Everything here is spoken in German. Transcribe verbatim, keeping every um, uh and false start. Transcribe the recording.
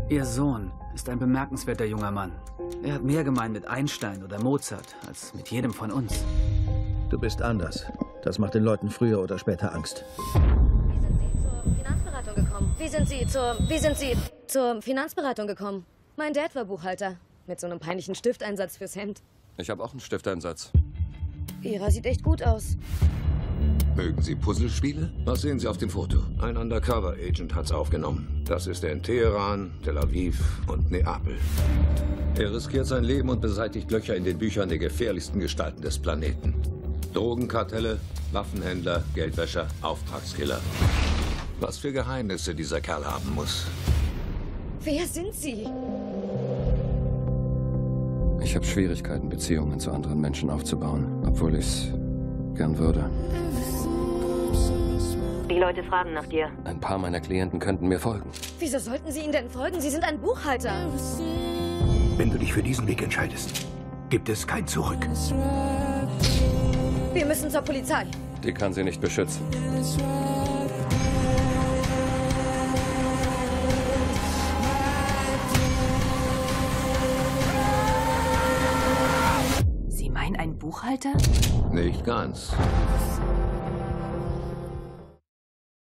Ihr Sohn ist ein bemerkenswerter junger Mann. Er hat mehr gemein mit Einstein oder Mozart als mit jedem von uns. Du bist anders. Das macht den Leuten früher oder später Angst. Wie sind Sie zur Finanzberatung gekommen? Wie sind Sie zur... Wie sind Sie zur Finanzberatung gekommen? Mein Dad war Buchhalter. Mit so einem peinlichen Stifteinsatz fürs Hemd. Ich habe auch einen Stifteinsatz. Ihrer sieht echt gut aus. Mögen Sie Puzzlespiele? Was sehen Sie auf dem Foto? Ein Undercover-Agent hat's aufgenommen. Das ist er in Teheran, Tel Aviv und Neapel. Er riskiert sein Leben und beseitigt Löcher in den Büchern der gefährlichsten Gestalten des Planeten. Drogenkartelle, Waffenhändler, Geldwäscher, Auftragskiller. Was für Geheimnisse dieser Kerl haben muss. Wer sind Sie? Ich habe Schwierigkeiten, Beziehungen zu anderen Menschen aufzubauen, obwohl ich's gern würde. Die Leute fragen nach dir. Ein paar meiner Klienten könnten mir folgen. Wieso sollten Sie ihnen denn folgen? Sie sind ein Buchhalter. Wenn du dich für diesen Weg entscheidest, gibt es kein Zurück. Wir müssen zur Polizei. Die kann sie nicht beschützen. Sie meinen einen Buchhalter? Nicht ganz.